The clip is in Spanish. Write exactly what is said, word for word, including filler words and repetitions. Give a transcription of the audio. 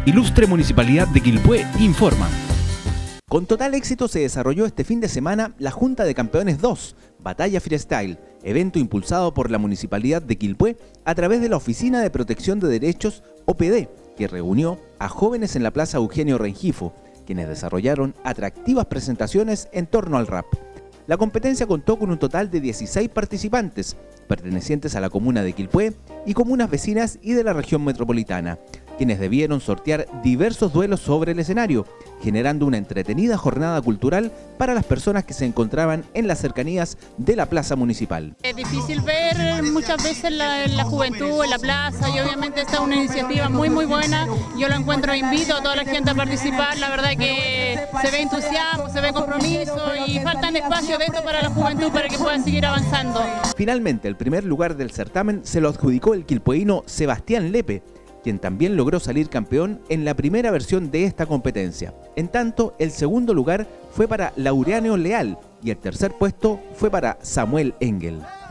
Ilustre Municipalidad de Quilpué informa. Con total éxito se desarrolló este fin de semana la Junta de Campeones dos, Batalla Freestyle, evento impulsado por la Municipalidad de Quilpué a través de la Oficina de Protección de Derechos, O P D, que reunió a jóvenes en la Plaza Eugenio Rengifo, quienes desarrollaron atractivas presentaciones en torno al rap. La competencia contó con un total de dieciséis participantes, pertenecientes a la comuna de Quilpué y comunas vecinas y de la región metropolitana, quienes debieron sortear diversos duelos sobre el escenario, generando una entretenida jornada cultural para las personas que se encontraban en las cercanías de la plaza municipal. Es difícil ver muchas veces la, la juventud en la plaza y obviamente esta es una iniciativa muy muy buena. Yo lo encuentro, invito a toda la gente a participar, la verdad que se ve entusiasmo, se ve compromiso y faltan espacios de esto para la juventud para que puedan seguir avanzando. Finalmente, el primer lugar del certamen se lo adjudicó el quilpueíno Sebastián Lepe, quien también logró salir campeón en la primera versión de esta competencia. En tanto, el segundo lugar fue para Laureano Leal y el tercer puesto fue para Samuel Engel.